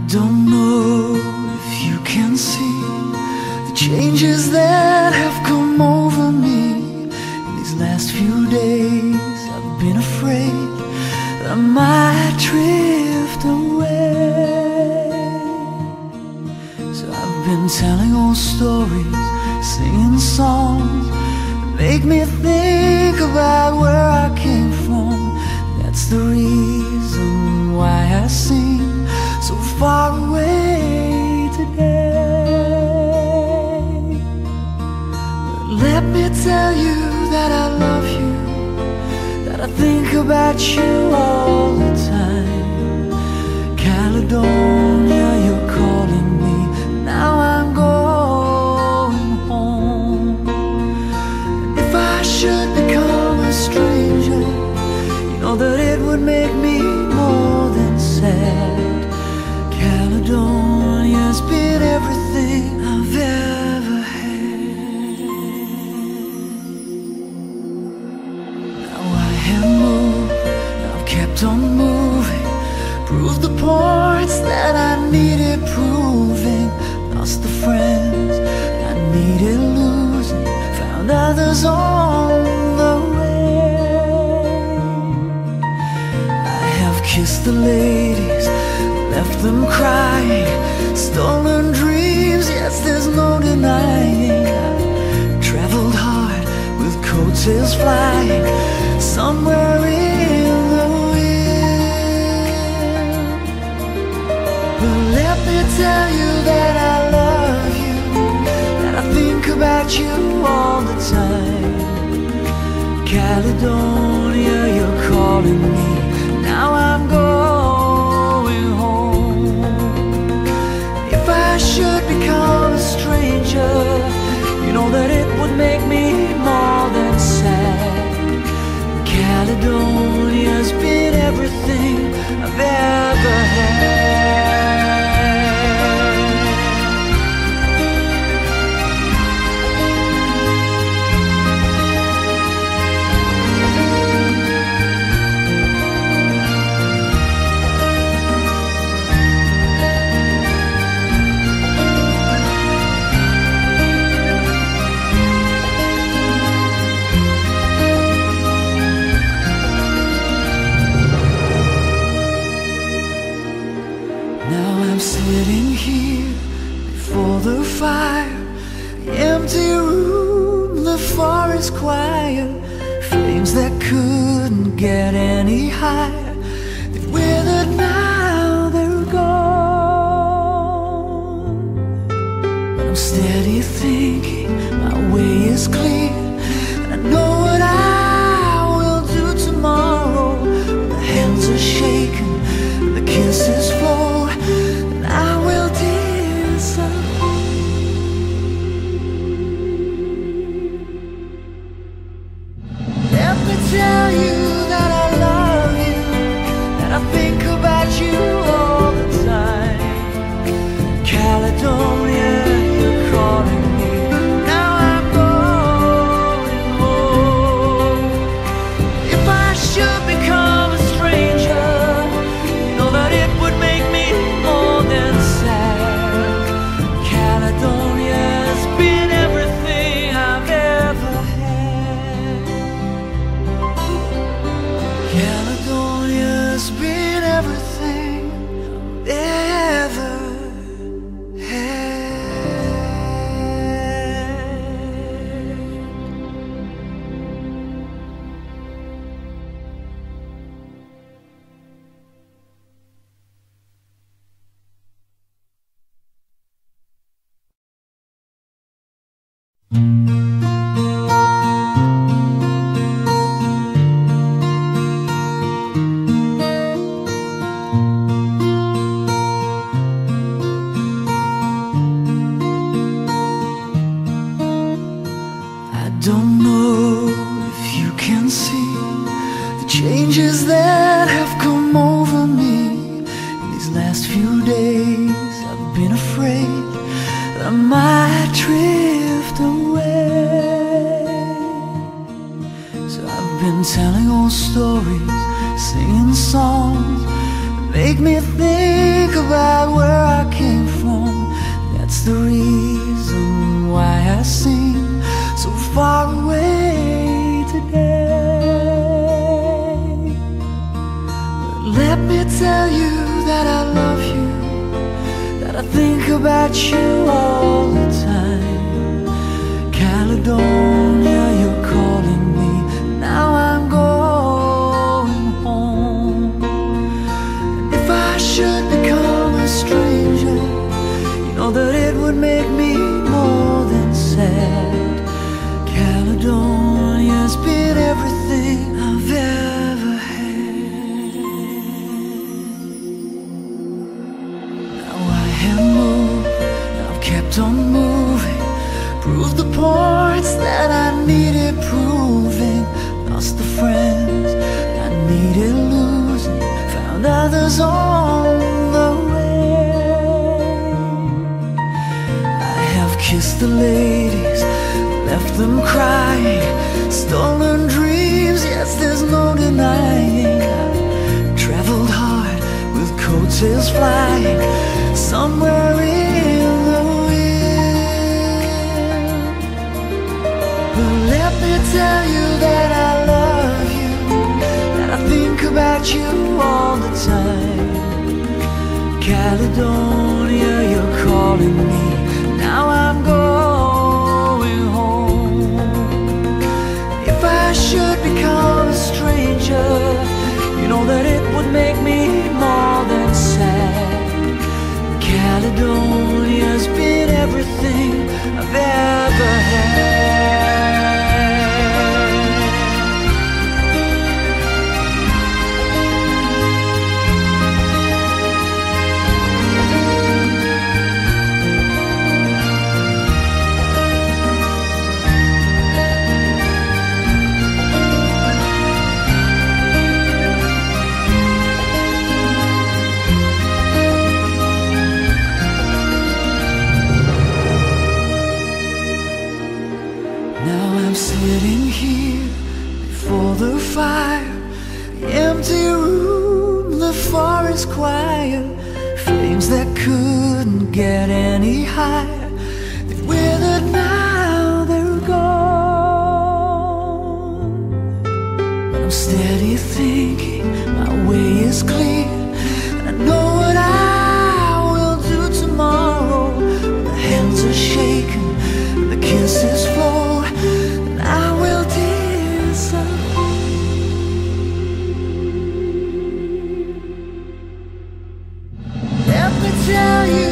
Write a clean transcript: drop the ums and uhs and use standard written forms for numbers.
don't know if you can see the changes that have come over me. In these last few days I've been afraid that I might drift away. So I've been telling old stories, singing songs that make me think about where I came from. That's the reason why I sing so far away today. But let me tell you that I love you, that I think about you all the time. Caledonia, you're calling me, now I'm going home. And if I should become a stranger, you know that it would make me more than sad. Caledonia's been everything I've ever had. Now I have moved, I've kept on moving, proved the points that I needed proving, lost the friends I needed losing, found others on the way. I have kissed the ladies, left them crying, stolen dreams, yes, there's no denying. I've traveled hard with coattails flying somewhere in the wind. But let me tell you that I love you, that I think about you all the time. Caledonia, you're calling me, now I'm going home. If I should become a stranger, you know that it would make me more than sad. Caledonia's been everything I've ever had. Sitting here before the fire, the empty room, the forest choir, flames that couldn't get any higher, they've withered now, they're gone. But I'm steady thinking, my way is clear, and I know what I will do tomorrow. When the hands are shaking, the kisses flow, I will disappear. Let me tell you that I love you, that I think about you all the time. Caledonia, you're calling me, now I'm going home. If I should become a stranger, you know that it would make me more than sad. Caledonia's been everything I've ever had. Caledonia's been everything I've ever had. I don't know if you can see the changes that have come over me. In these last few days I've been afraid that I might drift away. So I've been telling old stories, singing songs that make me think think about where I came from. That's the reason why I sing so far away today. But let me tell you that I love you, that I think about you all the time. Caledonia, you're calling me, now I'm going home. And if I should become a stranger, you know that it would make me more than sad. Caledonia's been everything I've ever had. Now I have moved, I've kept on moving, proved the points that I needed proving, lost the friends I needed losing, found others on the way. I have kissed the ladies, left them crying, stolen dreams, yes, there's no denying. I've traveled hard with coattails flying somewhere in the wind. But let me tell you that I love you, that I think about you all the time. Caledonia, you're calling me, now I'm going home. If I should become a stranger, you know that it would make me more than sad. Caledonia's been everything I've ever had. Now I'm sitting here before the fire, the empty room, the forest choir, flames that couldn't get any higher, they've withered now, they're gone. But I'm steady thinking, my way is clear, and I know what I will do tomorrow. When the hands are shaken and the kisses flow, I will disappear. Let me tell you